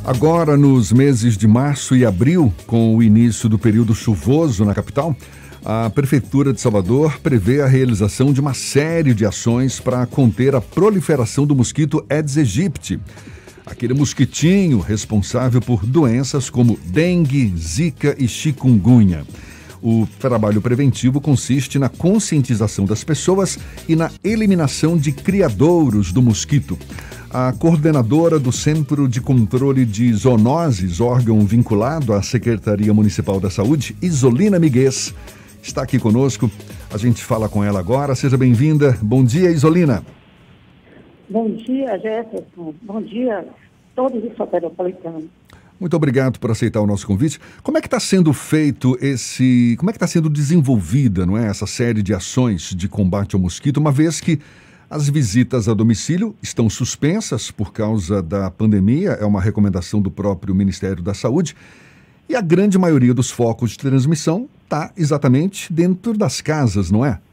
Agora, nos meses de março e abril, com o início do período chuvoso na capital, a Prefeitura de Salvador prevê a realização de uma série de ações para conter a proliferação do mosquito Aedes aegypti, aquele mosquitinho responsável por doenças como dengue, zika e chikungunya. O trabalho preventivo consiste na conscientização das pessoas e na eliminação de criadouros do mosquito. A coordenadora do Centro de Controle de Zoonoses, órgão vinculado à Secretaria Municipal da Saúde, Isolina Miguez, está aqui conosco. A gente fala com ela agora. Seja bem-vinda. Bom dia, Isolina. Bom dia, Jefferson. Bom dia, todos os soteropolitanos. Muito obrigado por aceitar o nosso convite. Como é que está sendo feito como é que está sendo desenvolvida, não é, essa série de ações de combate ao mosquito, uma vez que as visitas a domicílio estão suspensas por causa da pandemia, é uma recomendação do próprio Ministério da Saúde, e a grande maioria dos focos de transmissão está exatamente dentro das casas, não é?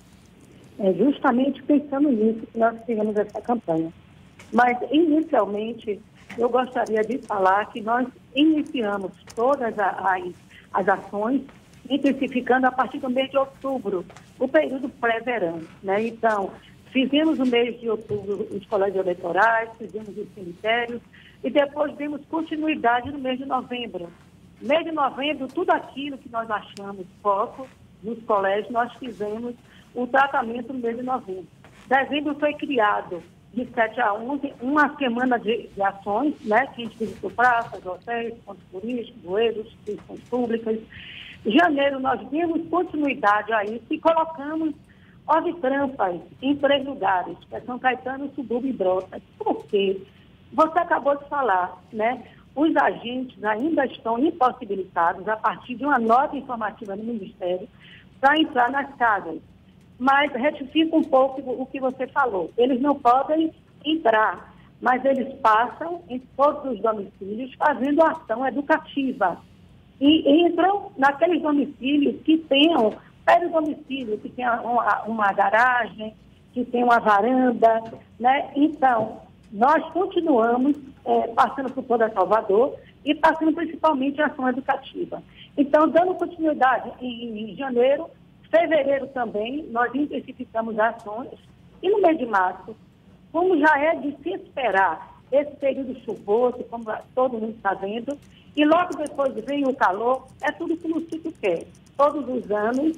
É justamente pensando nisso que nós fizemos essa campanha. Mas, inicialmente, eu gostaria de falar que nós iniciamos todas as ações, intensificando a partir do mês de outubro, o período pré-verão, né? Então, fizemos no mês de outubro os colégios eleitorais, fizemos os cemitérios e depois demos continuidade no mês de novembro. No mês de novembro, tudo aquilo que nós achamos foco nos colégios, nós fizemos o tratamento no mês de novembro. Dezembro foi criado de 7 a 11, uma semana de ações, né, que a gente visitou praças, hotéis, pontos turísticos, bueiros, instituições públicas. Em janeiro, nós demos continuidade a isso e colocamos ovitrampas em 3 lugares, que é São Caetano, Subúrbio e Brotas. Por quê? Você acabou de falar, né? Os agentes ainda estão impossibilitados, a partir de uma nota informativa do Ministério, para entrar nas casas. Mas retifica um pouco o que você falou. Eles não podem entrar, mas eles passam em todos os domicílios fazendo ação educativa. E entram naqueles domicílios que tenham, pelo domicílio, que tenha uma garagem, que tenha uma varanda, né? Então, nós continuamos passando por toda Salvador e passando principalmente a ação educativa. Então, dando continuidade em janeiro, fevereiro também, nós intensificamos ações. E no mês de março, como já é de se esperar esse período chuvoso, como todo mundo está vendo, e logo depois vem o calor, é tudo que o mosquito quer. Todos os anos,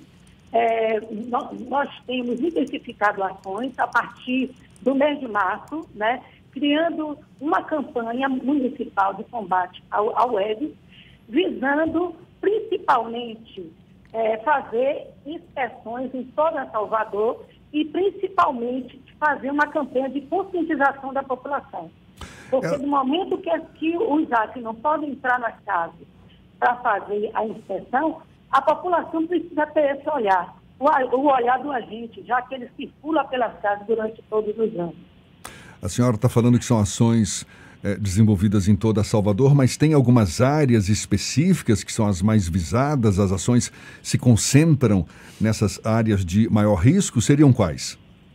nós temos intensificado ações a partir do mês de março, né, criando uma campanha municipal de combate ao Aedes, visando principalmente fazer inspeções em toda Salvador e principalmente fazer uma campanha de conscientização da população. Porque no momento que os ACs não podem entrar nas casas para fazer a inspeção, a população precisa ter esse olhar, o olhar do agente, já que ele circula pelas casas durante todos os anos. A senhora está falando que são ações desenvolvidas em toda Salvador, mas tem algumas áreas específicas que são as mais visadas, as ações se concentram nessas áreas de maior risco, seriam quais?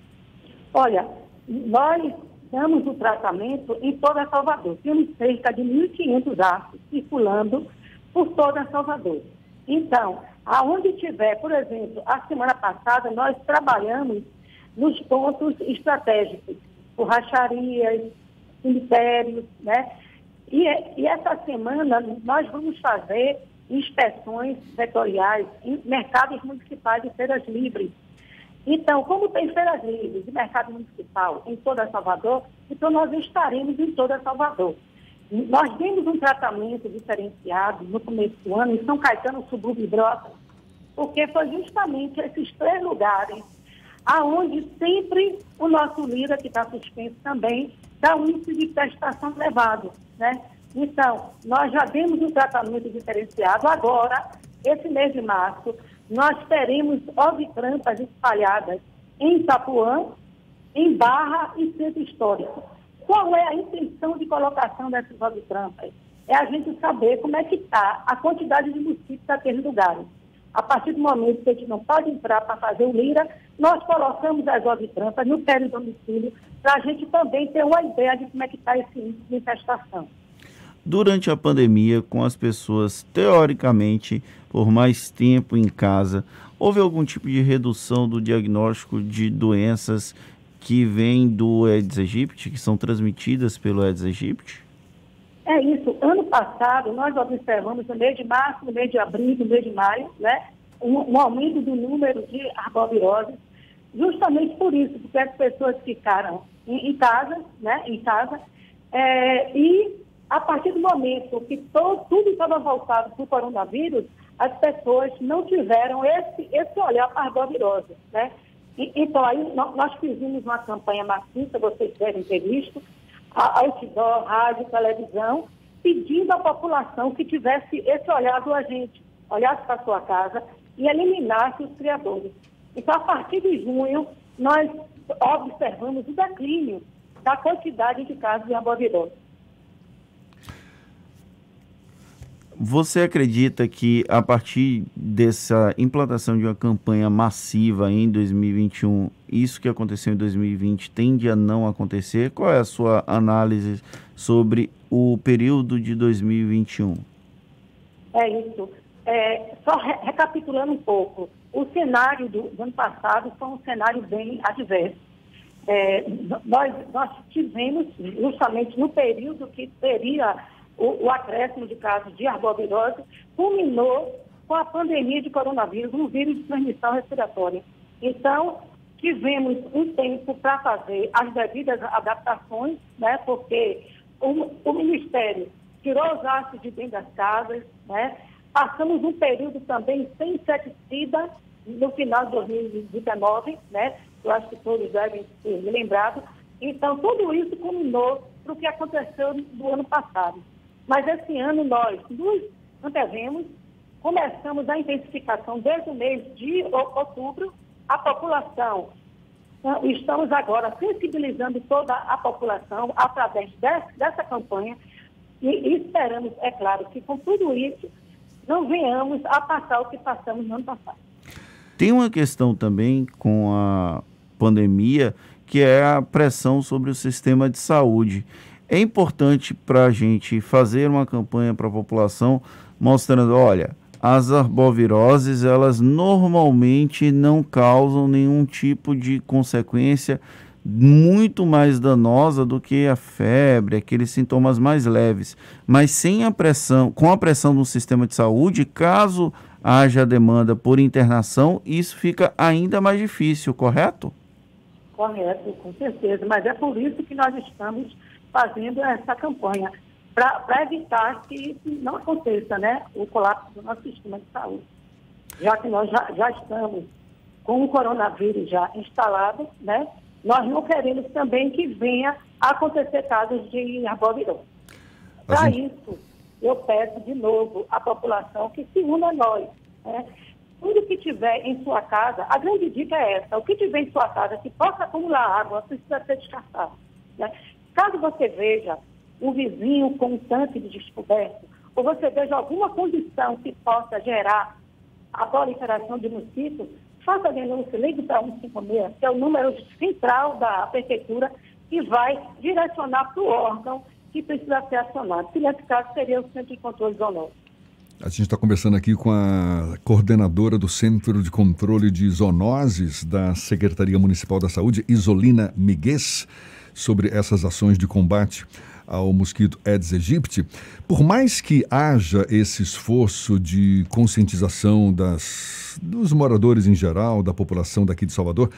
Olha, nós damos o tratamento em toda Salvador. Temos cerca de 1.500 ACs circulando por toda Salvador. Então, aonde tiver, por exemplo, a semana passada nós trabalhamos nos pontos estratégicos, borracharias, cemitérios, né? E essa semana nós vamos fazer inspeções setoriais em mercados municipais e feiras livres. Então, como tem feiras livres e mercado municipal em toda Salvador, então nós estaremos em toda Salvador. Nós demos um tratamento diferenciado no começo do ano em São Caetano, Subúrbio e Brotas, porque foi justamente esses 3 lugares aonde sempre o nosso líder, que está suspenso também, dá um índice de prestação elevado, né? Então, nós já demos um tratamento diferenciado. Agora, esse mês de março, nós teremos ovitrampas espalhadas em Itapuã, em Barra e Centro Histórico. Qual é a intenção de colocação dessas ovitrampas? É a gente saber como é que está a quantidade de mosquitos naqueles lugares. A partir do momento que a gente não pode entrar para fazer o lira, nós colocamos as ovitrampas no domicílio para a gente também ter uma ideia de como é que está esse índice de infestação. durante a pandemia, com as pessoas, teoricamente, por mais tempo em casa, houve algum tipo de redução do diagnóstico de doenças que vêm do Aedes aegypti, que são transmitidas pelo Aedes aegypti? É isso. Ano passado, nós observamos no mês de março, no mês de abril, no mês de maio, né, um aumento do número de arboviroses, justamente por isso, porque as pessoas ficaram em casa, né, e a partir do momento que tudo estava voltado para o coronavírus, as pessoas não tiveram esse olhar para a arbovirose, né? Então, aí nós fizemos uma campanha maciça, vocês devem ter visto, outdoor, rádio, televisão, pedindo à população que tivesse esse olhar do agente, olhasse para a sua casa e eliminasse os criadores. Então, a partir de junho, nós observamos o declínio da quantidade de casos de arbovirose. Você acredita que a partir dessa implantação de uma campanha massiva em 2021, isso que aconteceu em 2020 tende a não acontecer? Qual é a sua análise sobre o período de 2021? É isso. Só recapitulando um pouco, o cenário do ano passado foi um cenário bem adverso. Nós tivemos, justamente no período que teria o acréscimo de casos de arbovirose, culminou com a pandemia de coronavírus, um vírus de transmissão respiratória. Então, tivemos um tempo para fazer as devidas adaptações, né, porque o Ministério tirou os aços de dentro das casas, né, passamos um período também sem inseticida no final de 2019, né, eu acho que todos devem ser lembrados. Então, tudo isso culminou para o que aconteceu no ano passado. Mas esse ano nós nos antevemos, começamos a intensificação desde o mês de outubro, a população, estamos agora sensibilizando toda a população através dessa campanha e esperamos, é claro, que com tudo isso não venhamos a passar o que passamos no ano passado. Tem uma questão também com a pandemia, que é a pressão sobre o sistema de saúde. É importante para a gente fazer uma campanha para a população mostrando, olha, as arboviroses, elas normalmente não causam nenhum tipo de consequência muito mais danosa do que a febre, aqueles sintomas mais leves. Mas sem a pressão, com a pressão do sistema de saúde, caso haja demanda por internação, isso fica ainda mais difícil, correto? Correto, com certeza. Mas é por isso que nós estamos fazendo essa campanha, para evitar que isso não aconteça, né? O colapso do nosso sistema de saúde. Já que nós já estamos com o coronavírus já instalado, né? Nós não queremos também que venha a acontecer casos de arbovirose. Para isso, eu peço de novo à população que se una a nós, né? Tudo que tiver em sua casa, a grande dica é essa, o que tiver em sua casa que possa acumular água precisa ser descartado, né? Caso você veja um vizinho com um tanque de descoberto, ou você veja alguma condição que possa gerar a proliferação de mosquitos, faça a denúncia, ligue para 156, que é o número central da prefeitura, que vai direcionar para o órgão que precisa ser acionado. Se nesse caso seria o Centro de Controle Zoonótico. A gente está conversando aqui com a coordenadora do Centro de Controle de Zoonoses da Secretaria Municipal da Saúde, Isolina Miguez, sobre essas ações de combate ao mosquito Aedes aegypti. Por mais que haja esse esforço de conscientização dos moradores em geral, da população daqui de Salvador,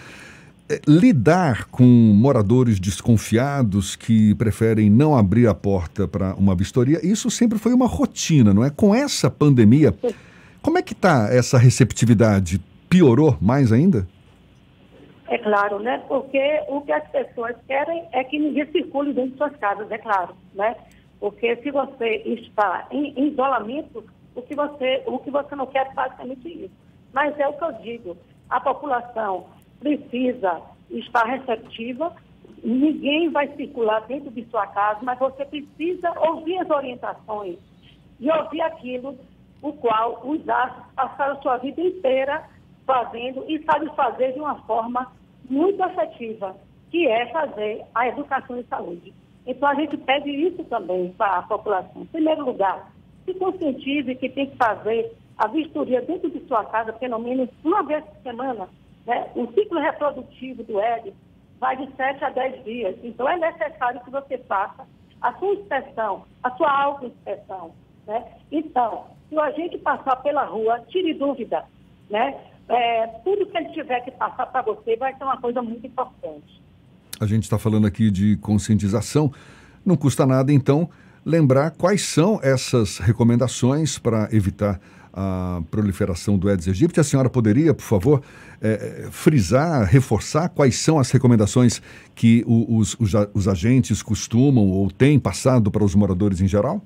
lidar com moradores desconfiados que preferem não abrir a porta para uma vistoria, isso sempre foi uma rotina, não é? Com essa pandemia, como é que está essa receptividade? Piorou mais ainda? É claro, né? Porque o que as pessoas querem é que ninguém circule dentro de suas casas, é claro, né? Porque se você está em isolamento, o que você não quer é basicamente isso. Mas é o que eu digo, a população precisa estar receptiva, ninguém vai circular dentro de sua casa, mas você precisa ouvir as orientações e ouvir aquilo o qual os astros passaram a sua vida inteira fazendo e sabe fazer de uma forma muito efetiva, que é fazer a educação em saúde. Então, a gente pede isso também para a população. Em primeiro lugar, se conscientize que tem que fazer a vistoria dentro de sua casa, pelo menos uma vez por semana, né? O ciclo reprodutivo do Aedes vai de 7 a 10 dias. Então, é necessário que você faça a sua inspeção, a sua autoinspeção, né? Então, se a gente passar pela rua, tire dúvida, né? Tudo que ele tiver que passar para você vai ser uma coisa muito importante. A gente está falando aqui de conscientização. Não custa nada, então, lembrar quais são essas recomendações para evitar a proliferação do Aedes aegypti. A senhora poderia, por favor, frisar, reforçar quais são as recomendações que os agentes costumam ou têm passado para os moradores em geral?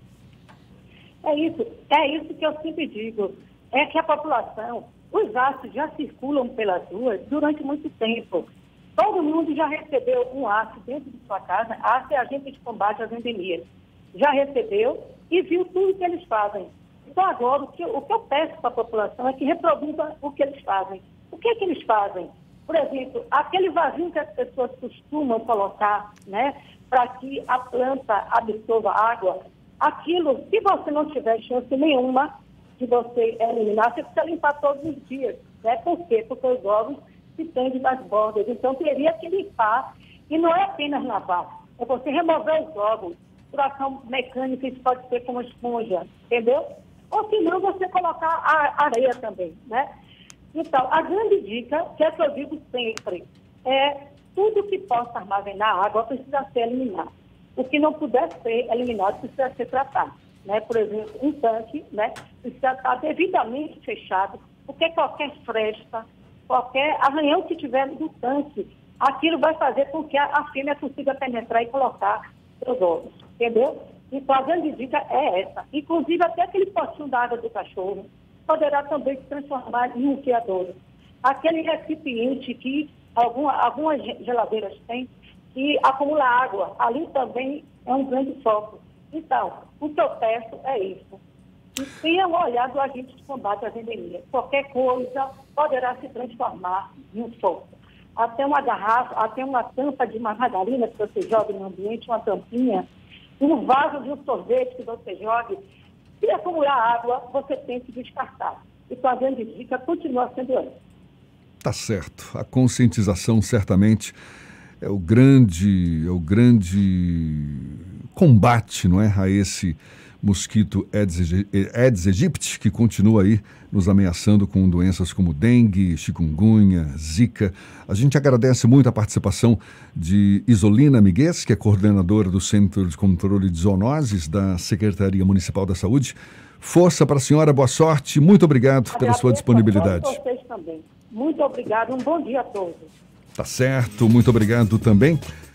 É isso que eu sempre digo. É que a população, os ácidos já circulam pelas ruas durante muito tempo. Todo mundo já recebeu um ácido dentro de sua casa. Ácido é agente de combate às endemias. Já recebeu e viu tudo que eles fazem. Então, agora, o que eu peço para a população é que reproduza o que eles fazem. O que é que eles fazem? Por exemplo, aquele vasinho que as pessoas costumam colocar, né, para que a planta absorva água, aquilo, se você não tiver chance nenhuma de você eliminar, você precisa limpar todos os dias. Né? Por quê? Porque os ovos se prendem nas bordas. Então, teria que limpar. E não é apenas lavar, é você remover os ovos. Por ação mecânica, isso pode ser com uma esponja, entendeu? Ou se não, você colocar a areia também, né? Então, a grande dica, que é que eu digo sempre, é tudo que possa armazenar água precisa ser eliminado. O que não puder ser eliminado precisa ser tratado, né? Por exemplo, um tanque, né, precisa estar devidamente fechado, porque qualquer fresta, qualquer arranhão que tiver no tanque, aquilo vai fazer com que a fêmea consiga penetrar e colocar seus ovos, entendeu? Então, a grande dica é essa. Inclusive, até aquele potinho da água do cachorro poderá também se transformar em um criadouro. Aquele recipiente que algumas geladeiras têm, que acumula água, ali também é um grande foco. Então, o que eu peço é isso. E tenha um olhar do agente de combate às endemias. Qualquer coisa poderá se transformar em um foco. Até uma garrafa, até uma tampa de margarina que você joga no ambiente, uma tampinha, um vaso de um sorvete que você jogue, se acumular água, você tem que descartar. Então, a grande dica continua sendo essa. Tá certo. A conscientização, certamente, é o grande combate, não é, a esse mosquito Aedes aegypti, que continua aí nos ameaçando com doenças como dengue, chikungunya, zika. A gente agradece muito a participação de Isolina Miguez, que é coordenadora do Centro de Controle de Zoonoses da Secretaria Municipal da Saúde. Força para a senhora, boa sorte, muito obrigado pela sua disponibilidade. A vocês também. Muito obrigado, um bom dia a todos. Tá certo, muito obrigado também.